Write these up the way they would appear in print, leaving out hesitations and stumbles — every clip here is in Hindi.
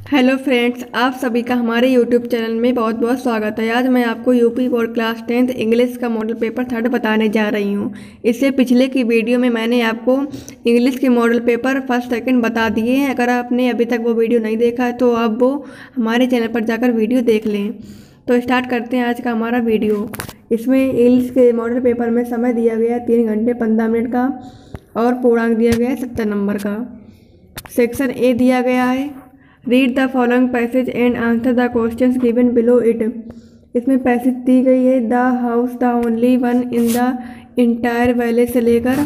हेलो फ्रेंड्स, आप सभी का हमारे यूट्यूब चैनल में बहुत बहुत स्वागत है। आज मैं आपको UP board class 10th English का मॉडल पेपर 3rd बताने जा रही हूँ। इससे पिछले की वीडियो में मैंने आपको इंग्लिश के मॉडल पेपर 1st 2nd बता दिए हैं। अगर आपने अभी तक वो वीडियो नहीं देखा है तो आप वो हमारे चैनल पर जाकर वीडियो देख लें। तो स्टार्ट करते हैं आज का हमारा वीडियो। इसमें इंग्लिश के मॉडल पेपर में समय दिया गया है 3 घंटे 15 मिनट का और पूर्णांक दिया गया है 70 नंबर का। सेक्शन ए दिया गया है, read the following passage and answer the questions given below it. इसमें पैसेज दी गई है, the house the only one in the entire valley से लेकर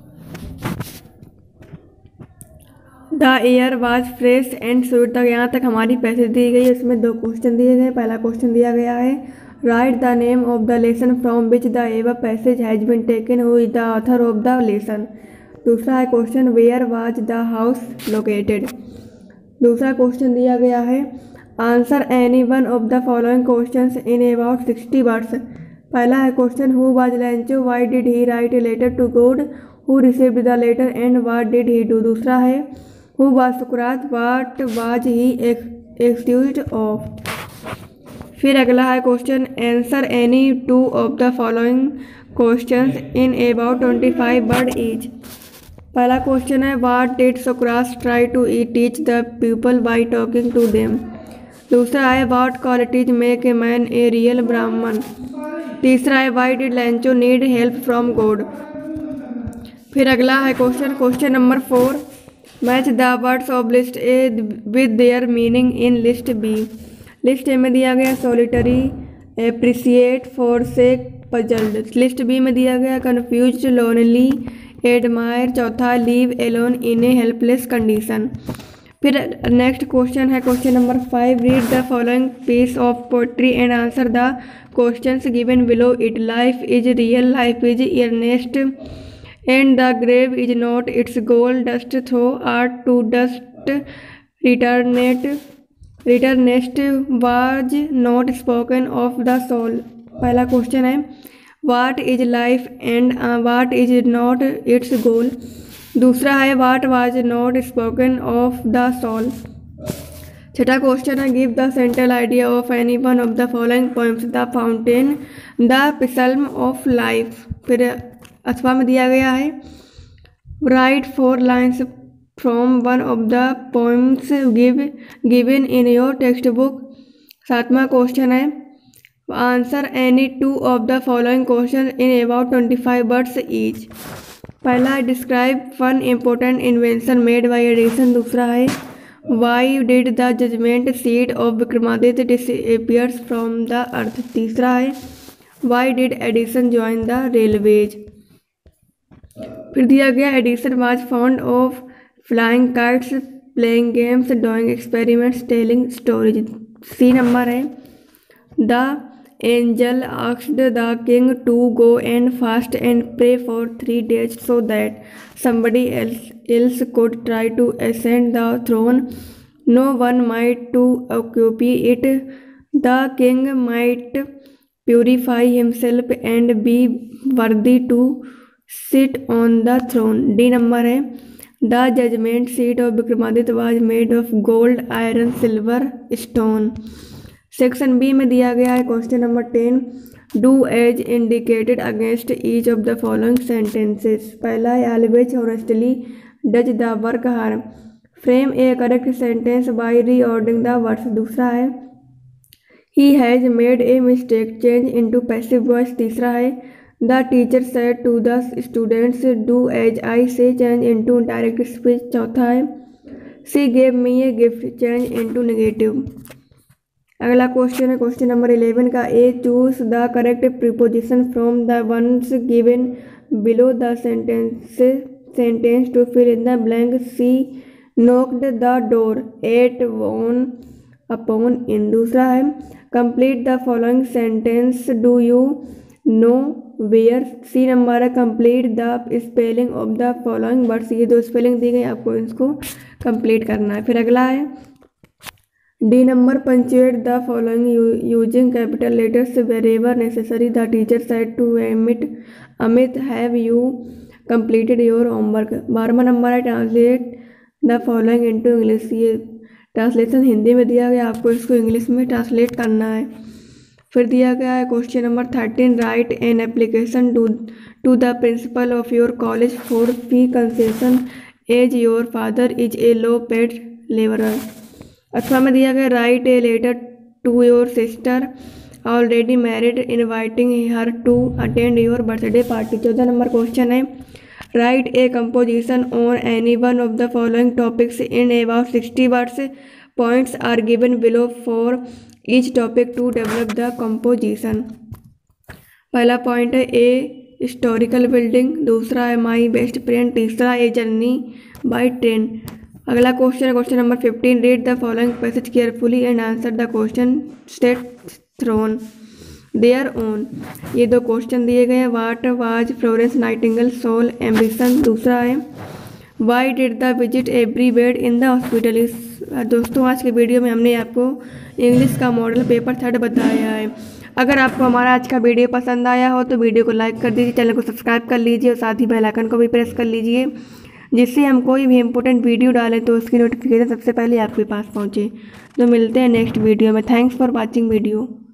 the air was fresh and sweet तक, यहाँ तक हमारी पैसेज दी गई है। इसमें 2 क्वेश्चन दिए गए। पहला क्वेश्चन दिया गया है, write the name of the lesson from which the above passage has been taken, who is the author of the lesson. दूसरा है question, where was the house located. दूसरा क्वेश्चन दिया गया है, answer any one of the following questions in about 60 words. पहला है question, who was Lencho, why did he write a letter to God, who received the letter and what did he do. दूसरा है, हु वाज सुकरात, what was he accused of. फिर अगला है question, answer any 2 of the following questions in about 25 word each. पहला क्वेश्चन है, what did Socrates try to teach the people by talking to them. दूसरा है, what qualities make a man a real Brahmin. तीसरा है, why did Lencho need help from God. फिर अगला है question number 4, match the words of list A with their meaning in list B. List A में दिया गया solitary, appreciate, forsake, puzzled. List B में दिया गया कन्फ्यूज्ड, लोनली, एडमायर। चौथा, leave alone in a helpless condition. फिर नेक्स्ट क्वेश्चन है question number 5, read the following piece of poetry and answer the questions given below it. Life is real, life is earnest and the grave is not its goal, dust thou art to dust returnest was not spoken of the soul. पहला क्वेश्चन है, what is life and what is not its goal. दूसरा है, what was not spoken of the soul. छठा क्वेश्चन है, give the central idea of any one of the following poems, the fountain, the psalm of life. फिर अथवा में दिया गया है, write 4 lines from one of the poems given in your textbook. सातवां क्वेश्चन है, answer any 2 of the following question in about 25 words each. पहला है, describe one important invention made by Edison. दूसरा है, why did the judgment seat of Vikramaditya disappears from the earth. तीसरा है, why did Edison join the railways. फिर दिया गया, Edison was fond of flying kites, playing games, doing experiments, telling stories. C number है, the angel asked the king to go and fast and pray for 3 days so that somebody else could try to ascend the throne. No one might to occupy it. The king might purify himself and be worthy to sit on the throne. D number है, the judgment seat of Vikramaditya was made of gold, iron, silver, stone. Section B में दिया गया है question number 10, do as indicated against each of the following sentences. पहला है, always honestly does the work harm. Frame a correct sentence by reordering the words. दूसरा है, he has made a mistake, change into passive voice. तीसरा है, the teacher said to the students do as I say, change into direct speech. चौथा है, she gave me a gift, change into negative. अगला क्वेश्चन है क्वेश्चन नंबर 11 का, A choose the correct preposition from the ones given below the sentence to fill in the blank. She knocked the door, at on upon in. दूसरा है, complete the following sentence, do you know where. C number है, complete the spelling of the following words. ये 2 स्पेलिंग दी गई, आपको इसको कंप्लीट करना है। फिर अगला है, D number, punctuate the following using capital letters wherever necessary. The teacher said to Amit have you completed your homework. 12वां नंबर है, translate the following into English. ये ट्रांसलेशन हिंदी में दिया गया, आपको इसको इंग्लिश में ट्रांसलेट करना है। फिर दिया गया है question number 13, write an application to the principal of your college for fee concession as your father is a low paid labourer. अथवा में दिया गया write a letter to your sister already married inviting her to attend your birthday party. 14 number question है write a composition on any one of the following topics in about 60 words. Points are given below for each topic to develop the composition. पहला पॉइंट है ए हिस्टोरिकल बिल्डिंग, दूसरा है माई बेस्ट फ्रेंड, तीसरा ए जर्नी बाई ट्रेन। अगला क्वेश्चन है question number 15, read the following passage carefully and answer the question state thrown there on. ये दो क्वेश्चन दिए गए हैं। What was Florence Nightingale sole ambition, दूसरा है why did the visit every bed in the hospital. दोस्तों आज के वीडियो में हमने आपको इंग्लिश का मॉडल पेपर 3 बताया है। अगर आपको हमारा आज का वीडियो पसंद आया हो तो वीडियो को लाइक कर दीजिए, चैनल को सब्सक्राइब कर लीजिए और साथ ही बेल आइकन को भी प्रेस कर लीजिए, जिससे हम कोई भी इम्पोर्टेंट वीडियो डालें तो उसकी नोटिफिकेशन सबसे पहले आपके पास पहुँचे। तो मिलते हैं नेक्स्ट वीडियो में। Thanks for watching video.